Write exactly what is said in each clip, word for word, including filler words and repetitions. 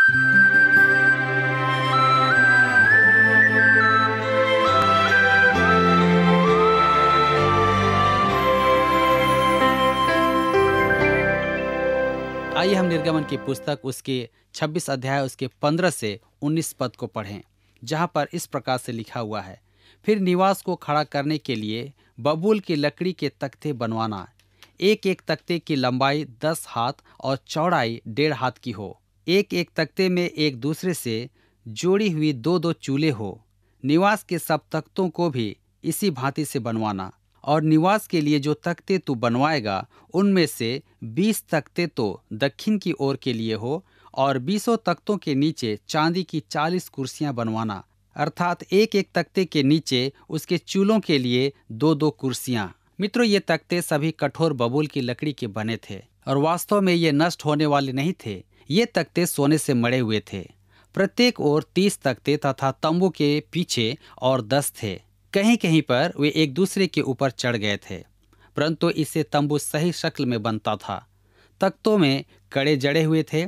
आइए हम निर्गमन की पुस्तक उसके छब्बीस अध्याय उसके पंद्रह से उन्नीस पद को पढ़ें, जहाँ पर इस प्रकार से लिखा हुआ है। फिर निवास को खड़ा करने के लिए बबूल की लकड़ी के तख्ते बनवाना। एक एक तख्ते की लंबाई दस हाथ और चौड़ाई डेढ़ हाथ की हो। एक एक तख्ते में एक दूसरे से जोड़ी हुई दो दो चूल्हे हो। निवास के सब तख्तों को भी इसी भांति से बनवाना। और निवास के लिए जो तख्ते तू बनवाएगा उनमें से बीस तख्ते तो दक्षिण की ओर के लिए हो, और बीसों तख्तों के नीचे चांदी की चालीस कुर्सियां बनवाना, अर्थात एक एक तख्ते के नीचे उसके चूल्हों के लिए दो दो कुर्सियां। मित्रों, ये तख्ते सभी कठोर बबूल की लकड़ी के बने थे और वास्तव में ये नष्ट होने वाले नहीं थे। ये तख्ते सोने से मढ़े हुए थे। प्रत्येक ओर तीस तख्ते तथा तंबू के पीछे और दस थे। कहीं कहीं पर वे एक दूसरे के ऊपर चढ़ गए थे, परंतु इससे तंबू सही शक्ल में बनता था। तख्तों में कड़े जड़े हुए थे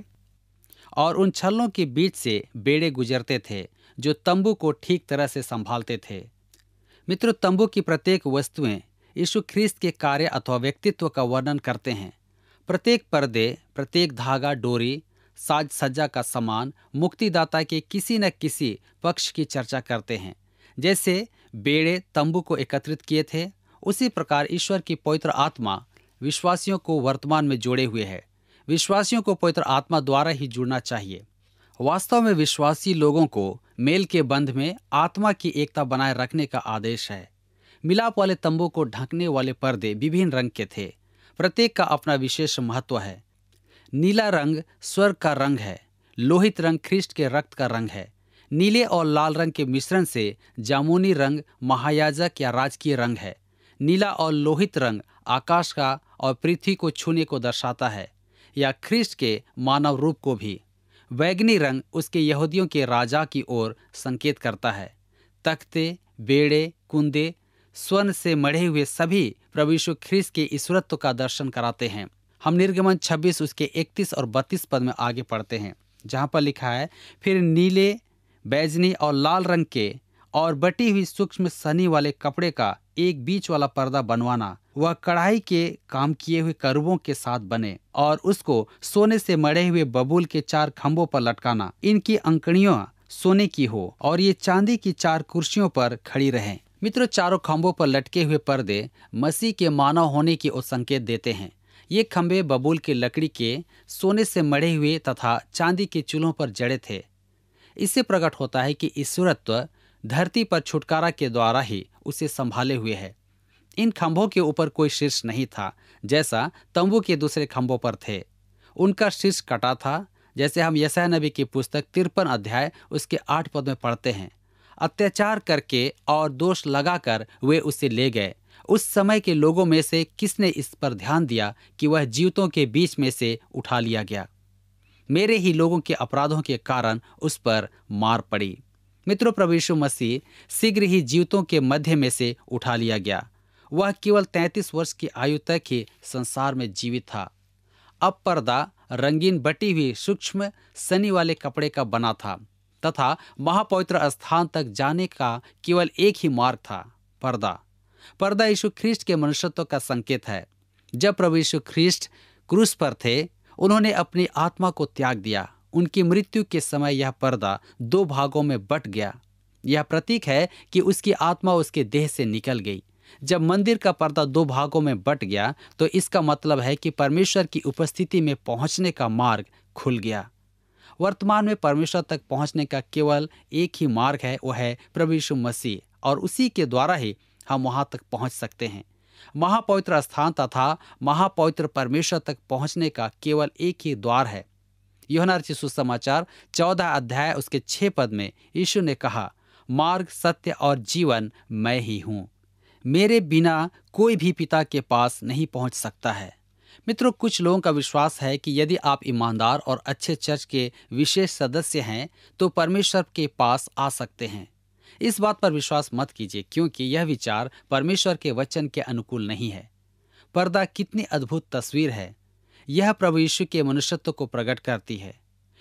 और उन छल्लों के बीच से बेड़े गुजरते थे जो तंबू को ठीक तरह से संभालते थे। मित्रों, तंबू की प्रत्येक वस्तुएं यीशु ख्रीस्त के कार्य अथवा व्यक्तित्व का वर्णन करते हैं। प्रत्येक पर्दे, प्रत्येक धागा, डोरी, साज सज्जा का सामान मुक्तिदाता के किसी न किसी पक्ष की चर्चा करते हैं। जैसे बेड़े तंबू को एकत्रित किए थे, उसी प्रकार ईश्वर की पवित्र आत्मा विश्वासियों को वर्तमान में जोड़े हुए है। विश्वासियों को पवित्र आत्मा द्वारा ही जुड़ना चाहिए। वास्तव में विश्वासी लोगों को मेल के बंध में आत्मा की एकता बनाए रखने का आदेश है। मिलाप वाले तंबू को ढकने वाले पर्दे विभिन्न रंग के थे। प्रत्येक का अपना विशेष महत्व है। नीला रंग स्वर्ग का रंग है। लोहित रंग ख्रीष्ट के रक्त का रंग है। नीले और लाल रंग के मिश्रण से जामुनी रंग महायाजक या राजकीय रंग है। नीला और लोहित रंग आकाश का और पृथ्वी को छूने को दर्शाता है, या ख्रीष्ट के मानव रूप को भी। बैगनी रंग उसके यहूदियों के राजा की ओर संकेत करता है। तख्ते, बेड़े, कुंदे, स्वर्ण से मढ़े हुए सभी प्रभु यीशु ख्रीस्त के ईश्वरत्व का दर्शन कराते हैं। हम निर्गमन छब्बीस उसके इकतीस और बत्तीस पद में आगे पढ़ते हैं, जहाँ पर लिखा है, फिर नीले, बैजनी और लाल रंग के और बटी हुई सूक्ष्म सनी वाले कपड़े का एक बीच वाला पर्दा बनवाना। वह कढ़ाई के काम किए हुए करूबों के साथ बने और उसको सोने से मढ़े हुए बबूल के चार खंभों पर लटकाना। इनकी अंकड़ियां सोने की हो और ये चांदी की चार कुर्सियों पर खड़ी रहें। मित्रों, चारों खंभों पर लटके हुए पर्दे मसीह के मानव होने की ओर संकेत देते हैं। ये खंभे बबूल की लकड़ी के, सोने से मढ़े हुए तथा चांदी के चूल्हों पर जड़े थे। इससे प्रकट होता है कि ईश्वरत्व धरती पर छुटकारा के द्वारा ही उसे संभाले हुए है। इन खंभों के ऊपर कोई शीर्ष नहीं था, जैसा तंबू के दूसरे खंभों पर थे। उनका शीर्ष कटा था, जैसे हम यशायाह नबी की पुस्तक तिरपन अध्याय उसके आठ पद में पढ़ते हैं। अत्याचार करके और दोष लगाकर वे उसे ले गए। उस समय के लोगों में से किसने इस पर ध्यान दिया कि वह जीवितों के बीच में से उठा लिया गया? मेरे ही लोगों के अपराधों के कारण उस पर मार पड़ी। मित्रों, प्रभु यीशु मसीह शीघ्र ही जीवितों के मध्य में से उठा लिया गया। वह केवल तैंतीस वर्ष की आयु तक ही संसार में जीवित था। अब पर्दा रंगीन बटी हुई सूक्ष्म सनी वाले कपड़े का बना था तथा महापवित्र स्थान तक जाने का केवल एक ही मार्ग था, पर्दा। पर्दा यीशु ख्रीस्ट के मनुष्यत्व का संकेत है। जब प्रभु यीशु ख्रीस्ट क्रूस पर थे, उन्होंने अपनी आत्मा को त्याग दिया। उनकी मृत्यु के समय यह पर्दा दो भागों में बट गया। यह प्रतीक है कि उसकी आत्मा उसके देह से निकल गई। जब मंदिर का पर्दा दो भागों में बट गया तो इसका मतलब है कि परमेश्वर की उपस्थिति में पहुंचने का मार्ग खुल गया। वर्तमान में परमेश्वर तक पहुंचने का केवल एक ही मार्ग है, वह है प्रभु यीशु मसीह, और उसी के द्वारा ही हम वहां तक पहुंच सकते हैं। महापवित्र स्थान तथा महापवित्र परमेश्वर तक पहुंचने का केवल एक ही द्वार है। यूहन्ना रचित सुसमाचार चौदह अध्याय उसके छह पद में यीशु ने कहा, मार्ग, सत्य और जीवन मैं ही हूँ। मेरे बिना कोई भी पिता के पास नहीं पहुंच सकता है। मित्रों, कुछ लोगों का विश्वास है कि यदि आप ईमानदार और अच्छे चर्च के विशेष सदस्य हैं तो परमेश्वर के पास आ सकते हैं। इस बात पर विश्वास मत कीजिए, क्योंकि यह विचार परमेश्वर के वचन के अनुकूल नहीं है। पर्दा कितनी अद्भुत तस्वीर है। यह प्रभु यीशु के मनुष्यत्व को प्रकट करती है।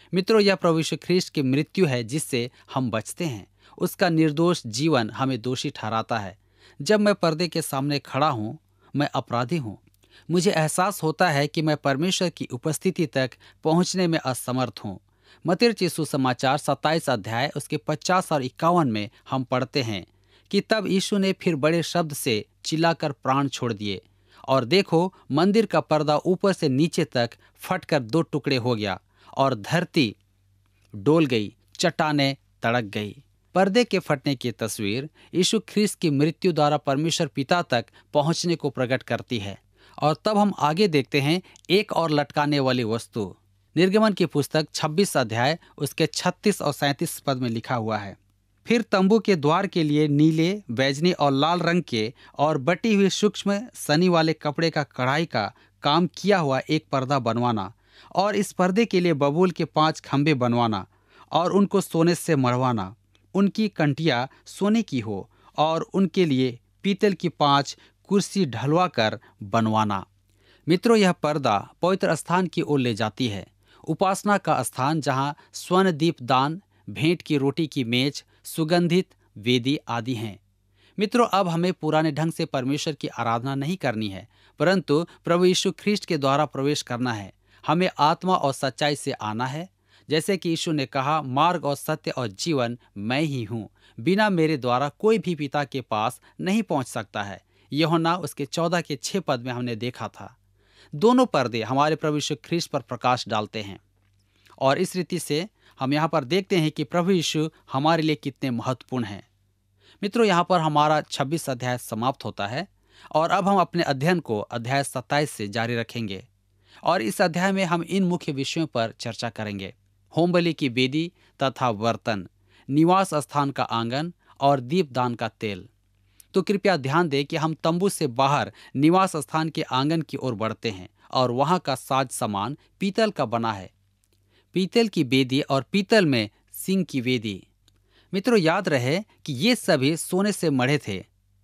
मित्रों, यह प्रभु यीशु ख्रीस्ट की मृत्यु है जिससे हम बचते हैं। उसका निर्दोष जीवन हमें दोषी ठहराता है। जब मैं पर्दे के सामने खड़ा हूँ, मैं अपराधी हूँ। मुझे एहसास होता है कि मैं परमेश्वर की उपस्थिति तक पहुँचने में असमर्थ हूँ। मत्ती रचित सुसमाचार सत्ताईस अध्याय उसके पचास और इक्यावन में हम पढ़ते हैं कि तब यीशु ने फिर बड़े शब्द से चिल्लाकर प्राण छोड़ दिए, और देखो, मंदिर का पर्दा ऊपर से नीचे तक फटकर दो टुकड़े हो गया और धरती डोल गई, चट्टानें तड़क गई। पर्दे के फटने की तस्वीर यीशु ख्रीस्त की मृत्यु द्वारा परमेश्वर पिता तक पहुंचने को प्रकट करती है। और तब हम आगे देखते हैं एक और लटकाने वाली वस्तु। निर्गमन की पुस्तक छब्बीस अध्याय उसके छत्तीस और सैंतीस पद में लिखा हुआ है, फिर तंबू के द्वार के लिए नीले, बैजनी और लाल रंग के और बटी हुई सूक्ष्म सनी वाले कपड़े का कढ़ाई का काम किया हुआ एक पर्दा बनवाना, और इस पर्दे के लिए बबूल के पांच खंभे बनवाना और उनको सोने से मढ़वाना। उनकी कंटिया सोने की हो और उनके लिए पीतल की पांच कुर्सी ढलवा कर बनवाना। मित्रों, यह पर्दा पवित्र स्थान की ओर ले जाती है, उपासना का स्थान जहां स्वर्ण दीप दान, भेंट की रोटी की मेज, सुगंधित वेदी आदि हैं। मित्रों, अब हमें पुराने ढंग से परमेश्वर की आराधना नहीं करनी है, परंतु प्रभु यीशु ख्रीस्ट के द्वारा प्रवेश करना है। हमें आत्मा और सच्चाई से आना है, जैसे कि यीशु ने कहा, मार्ग और सत्य और जीवन मैं ही हूँ, बिना मेरे द्वारा कोई भी पिता के पास नहीं पहुँच सकता है। यूहन्ना उसके चौदह के छः पद में हमने देखा था। दोनों पर्दे हमारे प्रभु यीशु ख्रीस्त पर प्रकाश डालते हैं, और इस रीति से हम यहाँ पर देखते हैं कि प्रभु यीशु हमारे लिए कितने महत्वपूर्ण हैं। मित्रों, यहाँ पर हमारा छब्बीस अध्याय समाप्त होता है, और अब हम अपने अध्ययन को अध्याय सत्ताईस से जारी रखेंगे। और इस अध्याय में हम इन मुख्य विषयों पर चर्चा करेंगे: होम बलि की वेदी तथा बर्तन, निवास स्थान का आंगन और दीपदान का तेल। तो कृपया ध्यान दें कि हम तंबू से बाहर निवास स्थान के आंगन की ओर बढ़ते हैं, और वहां का साज सामान पीतल का बना है, पीतल की वेदी और पीतल में सिंह की वेदी। मित्रों, याद रहे कि ये सभी सोने से मढ़े थे।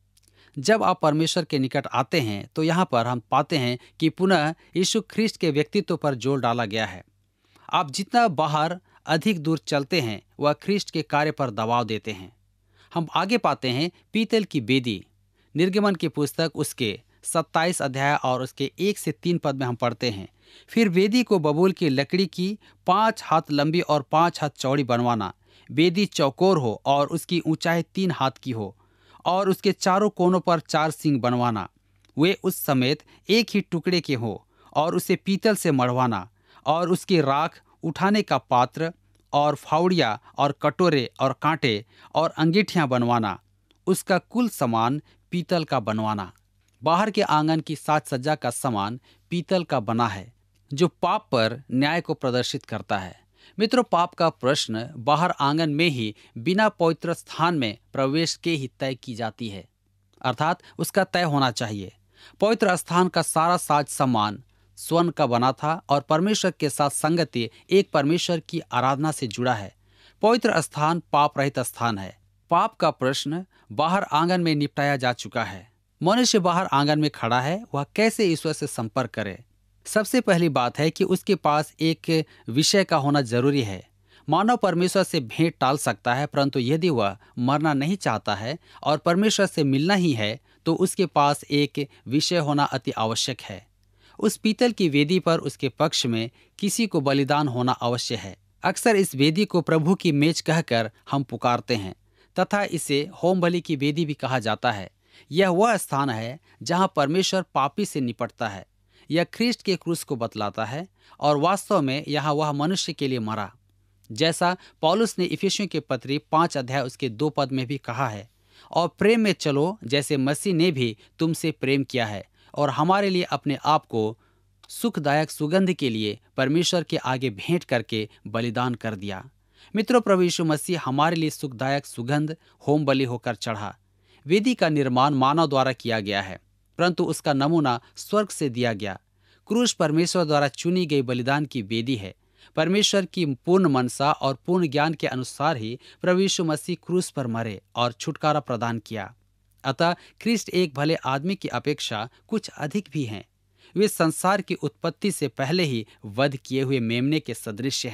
जब आप परमेश्वर के निकट आते हैं तो यहाँ पर हम पाते हैं कि पुनः यीशु ख्रीस्त के व्यक्तित्व पर जोर डाला गया है। आप जितना बाहर अधिक दूर चलते हैं, वह ख्रीस्त के कार्य पर दबाव देते हैं। हम आगे पाते हैं पीतल की वेदी। निर्गमन की पुस्तक उसके सत्ताईस अध्याय और उसके एक से तीन पद में हम पढ़ते हैं, फिर वेदी को बबूल की लकड़ी की पाँच हाथ लंबी और पाँच हाथ चौड़ी बनवाना। वेदी चौकोर हो और उसकी ऊंचाई तीन हाथ की हो, और उसके चारों कोनों पर चार सींग बनवाना। वे उस समेत एक ही टुकड़े के हो, और उसे पीतल से मढ़वाना। और उसकी राख उठाने का पात्र और फावड़िया और कटोरे और कांटे और अंगीठियां बनवाना। उसका कुल सामान पीतल का बनवाना। बाहर के आंगन की साज सज्जा का सामान पीतल का बना है, जो पाप पर न्याय को प्रदर्शित करता है। मित्रों, पाप का प्रश्न बाहर आंगन में ही बिना पवित्र स्थान में प्रवेश के ही तय की जाती है, अर्थात उसका तय होना चाहिए। पवित्र स्थान का सारा साज सामान स्वर्ण का बना था, और परमेश्वर के साथ संगति एक परमेश्वर की आराधना से जुड़ा है। पवित्र स्थान पाप रहित स्थान है। पाप का प्रश्न बाहर आंगन में निपटाया जा चुका है। मनुष्य बाहर आंगन में खड़ा है, वह कैसे ईश्वर से संपर्क करे? सबसे पहली बात है कि उसके पास एक विषय का होना जरूरी है। मानव परमेश्वर से भेंट टाल सकता है, परंतु यदि वह मरना नहीं चाहता है और परमेश्वर से मिलना ही है, तो उसके पास एक विषय होना अति आवश्यक है। उस पीतल की वेदी पर उसके पक्ष में किसी को बलिदान होना अवश्य है। अक्सर इस वेदी को प्रभु की मेज कहकर हम पुकारते हैं, तथा इसे होम बलि की वेदी भी कहा जाता है। यह वह स्थान है जहां परमेश्वर पापी से निपटता है। यह ख्रीस्ट के क्रूस को बतलाता है, और वास्तव में यहाँ वह मनुष्य के लिए मरा, जैसा पौलुस ने इफिसियों के पत्री पांच अध्याय उसके दो पद में भी कहा है। और प्रेम में चलो जैसे मसीह ने भी तुमसे प्रेम किया है, और हमारे लिए अपने आप को सुखदायक सुगंध के लिए परमेश्वर के आगे भेंट करके बलिदान कर दिया। मित्रों, प्रभु यीशु मसीह हमारे लिए सुखदायक सुगंध होम बलि होकर चढ़ा। वेदी का निर्माण मानव द्वारा किया गया है, परंतु उसका नमूना स्वर्ग से दिया गया। क्रूस परमेश्वर द्वारा चुनी गई बलिदान की वेदी है। परमेश्वर की पूर्ण मनसा और पूर्ण ज्ञान के अनुसार ही प्रभु यीशु मसीह क्रूस पर मरे और छुटकारा प्रदान किया। अतः ख्रीस्ट एक भले आदमी की अपेक्षा कुछ अधिक भी हैं। वे संसार की उत्पत्ति से पहले ही वध किए हुए मेमने के सदृश हैं।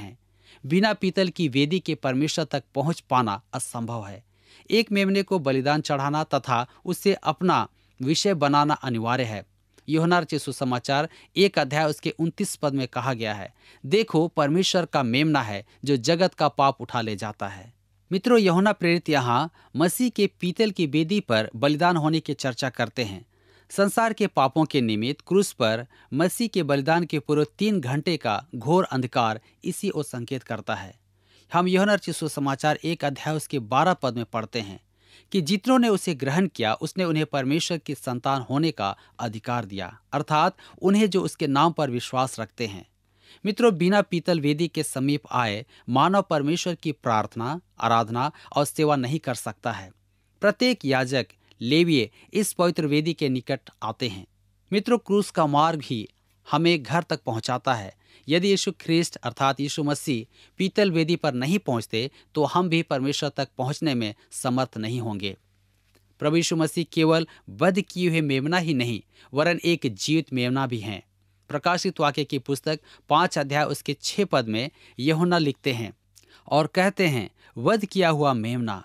बिना पीतल की वेदी के परमेश्वर तक पहुंच पाना असंभव है। एक मेमने को बलिदान चढ़ाना तथा उसे अपना विषय बनाना अनिवार्य है। यूहन्ना रचित सुसमाचार एक अध्याय उसके उनतीस पद में कहा गया है, देखो परमेश्वर का मेमना है जो जगत का पाप उठा ले जाता है। मित्रों, यूहन्ना प्रेरित यहाँ मसीह के पीतल की वेदी पर बलिदान होने की चर्चा करते हैं। संसार के पापों के निमित्त क्रूस पर मसीह के बलिदान के पूर्व तीन घंटे का घोर अंधकार इसी ओर संकेत करता है। हम यूहन्ना रचित सुसमाचार एक अध्याय उसके बारह पद में पढ़ते हैं कि जितनों ने उसे ग्रहण किया उसने उन्हें परमेश्वर की संतान होने का अधिकार दिया, अर्थात उन्हें जो उसके नाम पर विश्वास रखते हैं। मित्रों, बिना पीतल वेदी के समीप आए मानव परमेश्वर की प्रार्थना, आराधना और सेवा नहीं कर सकता है। प्रत्येक याजक, लेवीय इस पवित्र वेदी के निकट आते हैं। मित्रों, क्रूस का मार्ग ही हमें घर तक पहुंचाता है। यदि यीशु ख्रिस्ट अर्थात यीशु मसीह पीतल वेदी पर नहीं पहुंचते तो हम भी परमेश्वर तक पहुंचने में समर्थ नहीं होंगे। प्रभु यीशु मसीह केवल वध किए हुए मेमना ही नहीं वरन एक जीवित मेमना भी हैं। प्रकाशित वाक्य की पुस्तक पांच अध्याय उसके छह पद में यूहन्ना लिखते हैं और कहते हैं, वध किया हुआ मेमना।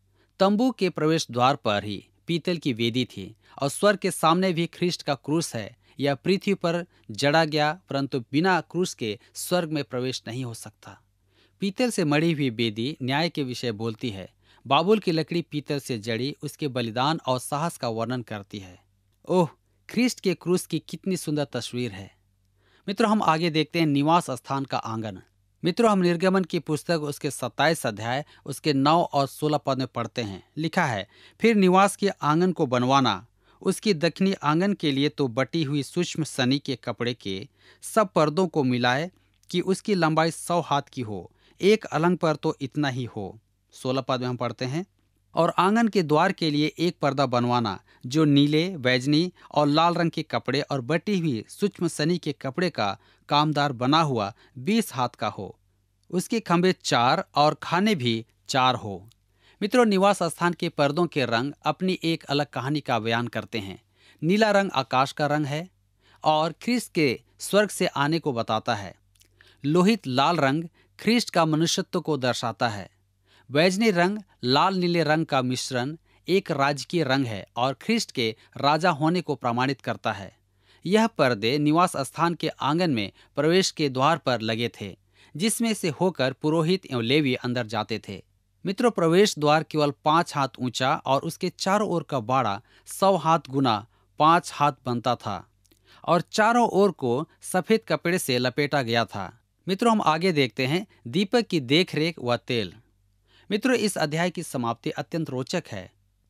तंबू के प्रवेश द्वार पर ही पीतल की वेदी थी और स्वर्ग के सामने भी ख्रिस्ट का क्रूस है। यह पृथ्वी पर जड़ा गया, परंतु बिना क्रूस के स्वर्ग में प्रवेश नहीं हो सकता। पीतल से मढ़ी हुई वेदी न्याय के विषय बोलती है। बाबुल की लकड़ी पीतल से जड़ी उसके बलिदान और साहस का वर्णन करती है। ओह, ख्रिस्ट के क्रूस की कितनी सुंदर तस्वीर है। मित्रों, हम आगे देखते हैं निवास स्थान का आंगन। मित्रों, हम निर्गमन की पुस्तक उसके सत्ताईस अध्याय उसके नौ और सोलह पद में पढ़ते हैं। लिखा है, फिर निवास के आंगन को बनवाना। उसकी दक्षिणी आंगन के लिए तो बटी हुई सूक्ष्म सनी के कपड़े के सब पर्दों को मिलाए कि उसकी लंबाई सौ हाथ की हो, एक अलंग पर तो इतना ही हो। सोलह पद में हम पढ़ते हैं, और आंगन के द्वार के लिए एक पर्दा बनवाना जो नीले, बैजनी और लाल रंग के कपड़े और बटी हुई सूक्ष्म सनी के कपड़े का कामदार बना हुआ बीस हाथ का हो। उसके खंभे चार और खाने भी चार हो। मित्रों, निवास स्थान के पर्दों के रंग अपनी एक अलग कहानी का बयान करते हैं। नीला रंग आकाश का रंग है और ख्रिस्त के स्वर्ग से आने को बताता है। लोहित लाल रंग ख्रिस्त का मनुष्यत्व को दर्शाता है। बैजनी रंग लाल नीले रंग का मिश्रण एक राजकीय रंग है और ख्रिस्त के राजा होने को प्रमाणित करता है। यह पर्दे निवास स्थान के आंगन में प्रवेश के द्वार पर लगे थे, जिसमें से होकर पुरोहित एवं लेवी अंदर जाते थे। मित्रों, प्रवेश द्वार केवल पांच हाथ ऊंचा और उसके चारों ओर का बाड़ा सौ हाथ गुना पांच हाथ बनता था और चारों ओर को सफेद कपड़े से लपेटा गया था। मित्रों, हम आगे देखते हैं दीपक की देखरेख व तेल। मित्रों, इस अध्याय की समाप्ति अत्यंत रोचक है।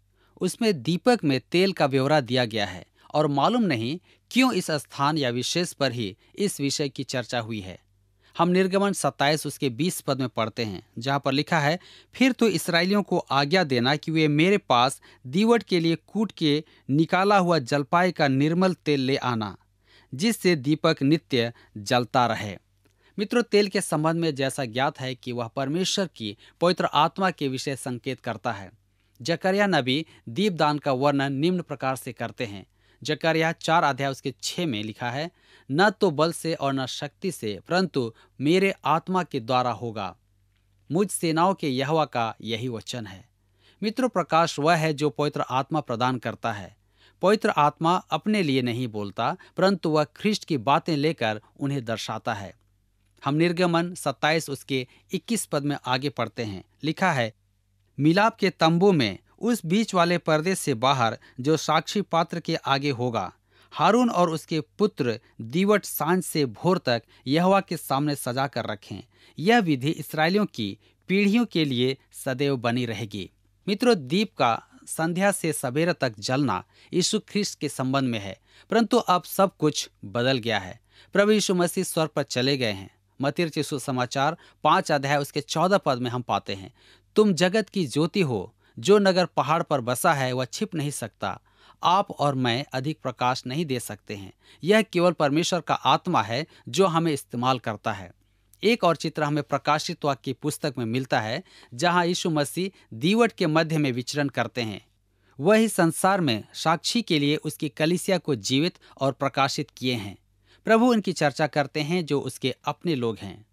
उसमें दीपक में तेल का ब्यौरा दिया गया है और मालूम नहीं क्यों इस स्थान या विशेष पर ही इस विषय की चर्चा हुई है। हम निर्गमन सत्ताईस उसके बीस पद में पढ़ते हैं, जहां पर लिखा है, फिर तो इस्राएलियों को आज्ञा देना कि वे मेरे पास दीवट के लिए कूट के निकाला हुआ जलपाई का निर्मल तेल ले आना, जिससे दीपक नित्य जलता रहे। मित्रों, तेल के संबंध में जैसा ज्ञात है कि वह परमेश्वर की पवित्र आत्मा के विषय संकेत करता है। जकरिया नबी दीपदान का वर्णन निम्न प्रकार से करते हैं। जकरिया चार अध्याय उसके छह में लिखा है, न तो बल से और न शक्ति से परंतु मेरे आत्मा के द्वारा होगा। मुझ सेनाओं के यहोवा का यही वचन है। मित्रों, प्रकाश वह है जो पवित्र आत्मा प्रदान करता है। पवित्र आत्मा अपने लिए नहीं बोलता, परंतु वह ख्रिस्ट की बातें लेकर उन्हें दर्शाता है। हम निर्गमन सत्ताईस उसके इक्कीस पद में आगे पढ़ते हैं। लिखा है, मिलाप के तंबू में उस बीच वाले पर्दे से बाहर जो साक्षी पात्र के आगे होगा, हारून और उसके पुत्र दीवट सांझ से भोर तक यहोवा के सामने सजा कर रखें। यह विधि इस्राएलियों की पीढ़ियों के लिए सदैव बनी रहेगी। मित्रों, दीप का संध्या से सवेरे तक जलना यीशु ख्रिस्त के संबंध में है, परंतु अब सब कुछ बदल गया है। प्रभु यीशु मसीह स्वर्ग पर चले गए हैं। मत्ती रचित सुसमाचार पांच अध्याय उसके चौदह पद में हम पाते हैं, तुम जगत की ज्योति हो। जो नगर पहाड़ पर बसा है वह छिप नहीं सकता। आप और मैं अधिक प्रकाश नहीं दे सकते हैं। यह केवल परमेश्वर का आत्मा है जो हमें इस्तेमाल करता है। एक और चित्र हमें प्रकाशित वाक्य की पुस्तक में मिलता है, जहां यीशु मसीह दीवट के मध्य में विचरण करते हैं। वही संसार में साक्षी के लिए उसकी कलीसिया को जीवित और प्रकाशित किए हैं। प्रभु उनकी चर्चा करते हैं जो उसके अपने लोग हैं।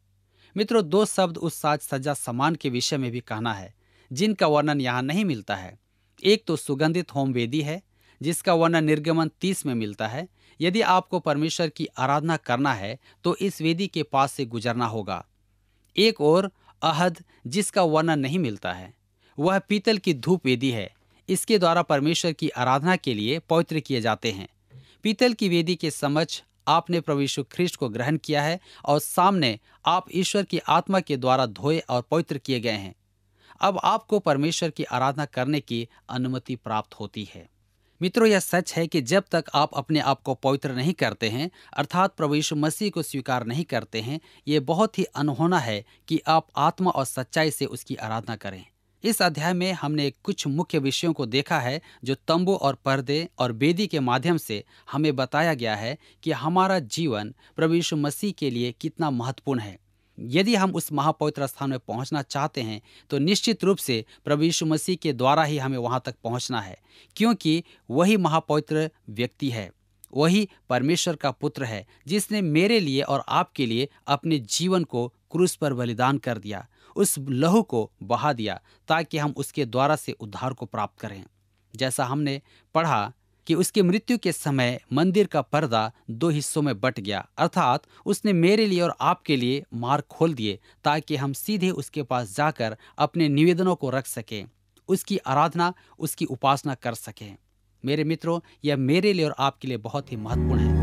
मित्रों, दो शब्द उस साज सज्जा सामान के विषय में भी कहना है जिनका वर्णन यहाँ नहीं मिलता है। एक तो सुगंधित होम वेदी है जिसका वर्णन निर्गमन तीस में मिलता है। यदि आपको परमेश्वर की आराधना करना है तो इस वेदी के पास से गुजरना होगा। एक और अहद जिसका वर्णन नहीं मिलता है, वह पीतल की धूप वेदी है। इसके द्वारा परमेश्वर की आराधना के लिए पवित्र किए जाते हैं। पीतल की वेदी के समक्ष आपने प्रभु यीशु ख्रिस्ट को ग्रहण किया है और सामने आप ईश्वर की आत्मा के द्वारा धोए और पवित्र किए गए हैं। अब आपको परमेश्वर की आराधना करने की अनुमति प्राप्त होती है। मित्रों, यह सच है कि जब तक आप अपने आप को पवित्र नहीं करते हैं, अर्थात प्रभु यीशु मसीह को स्वीकार नहीं करते हैं, ये बहुत ही अनहोना है कि आप आत्मा और सच्चाई से उसकी आराधना करें। इस अध्याय में हमने कुछ मुख्य विषयों को देखा है जो तंबू और पर्दे और वेदी के माध्यम से हमें बताया गया है कि हमारा जीवन प्रभु यीशु मसीह के लिए कितना महत्वपूर्ण है। यदि हम उस महापवित्र स्थान में पहुंचना चाहते हैं तो निश्चित रूप से प्रभु यीशु मसीह के द्वारा ही हमें वहां तक पहुंचना है, क्योंकि वही महापवित्र व्यक्ति है, वही परमेश्वर का पुत्र है जिसने मेरे लिए और आपके लिए अपने जीवन को क्रूस पर बलिदान कर दिया, उस लहू को बहा दिया ताकि हम उसके द्वारा से उद्धार को प्राप्त करें। जैसा हमने पढ़ा कि उसकी मृत्यु के समय मंदिर का पर्दा दो हिस्सों में बट गया, अर्थात उसने मेरे लिए और आपके लिए मार्ग खोल दिए ताकि हम सीधे उसके पास जाकर अपने निवेदनों को रख सकें, उसकी आराधना, उसकी उपासना कर सकें। मेरे मित्रों, यह मेरे लिए और आपके लिए बहुत ही महत्वपूर्ण है।